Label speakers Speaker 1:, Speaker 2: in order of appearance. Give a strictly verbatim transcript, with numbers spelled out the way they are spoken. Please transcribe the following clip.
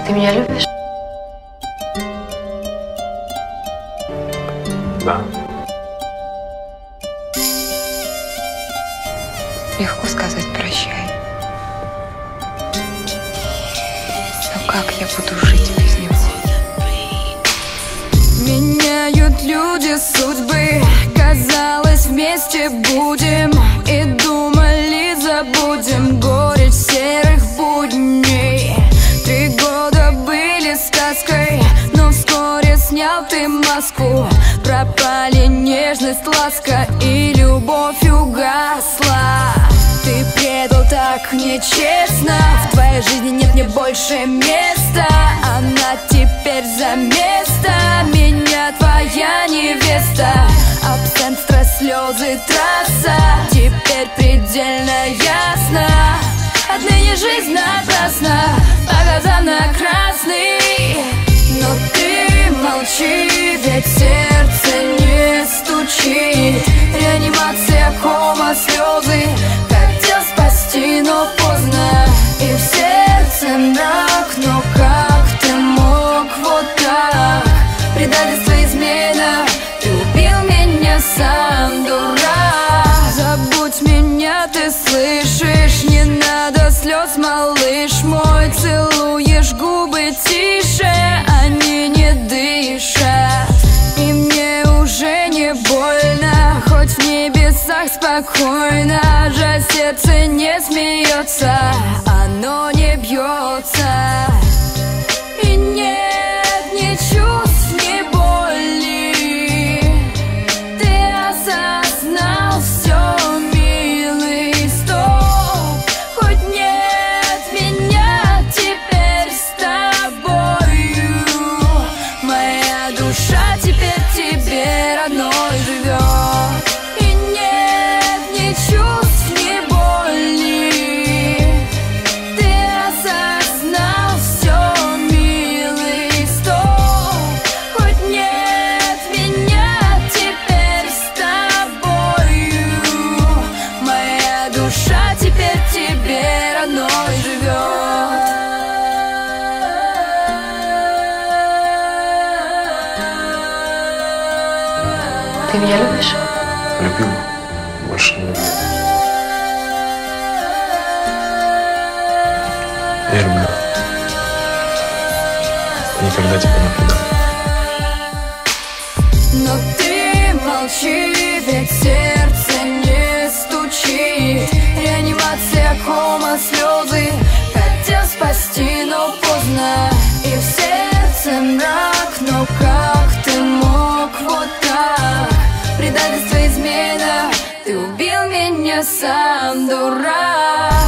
Speaker 1: Ты меня любишь?
Speaker 2: Да.
Speaker 1: Легко сказать прощай. Но как я буду жить без него?
Speaker 3: Меняют люди судьбы. Казалось, вместе будем, и думали, забудем горечь серых будней. Три года были сказкой, но вскоре снял ты маску. Пропали нежность, ласка, и любовь угасла. Ты предал так нечестно. В твоей жизни нет мне больше места. Она теперь за место. Меня твоя невеста. Абсент, стресс, слезы, трасса. Теперь предельно ясно. Отныне жизнь напрасна. По глазам на красный. Но ты молчи, ведь сердце не стучит. Реанимация, кома, слезы. Хотел спасти, но поздно. И в сердце мрак. Но как ты мог вот так? Предательство, измена. Ты убил меня сам, дурак. Забудь меня, ты слышишь? Не надо слез, малыш мой. Целуешь губы тише, они не дышат. И мне уже не больно, хоть в небесах спокойно. Жаль, сердце не смеется, оно не бьется. И нет ни чувств, ни боли. Ты осознал все, милый, стоп. Хоть нет меня теперь с тобою. Моя душа теперь тебе родной живет. И нет ни чувств, ни боли. Ты осознал все, милый, стоп. Хоть нет меня теперь с тобою. Моя душа теперь тебе родной живет.
Speaker 1: Ты меня любишь?
Speaker 2: Любил. Больше не люблю. Я люблю. Никогда тебя не предам.
Speaker 3: Но ты молчи, ведь сердце не стучит. Реанимация, кома, слезы. Хотел спасти, но поздно. И в сердце мрак. Но как ты мог вот так? Предательство, измена. Ты убил меня сам, дурак.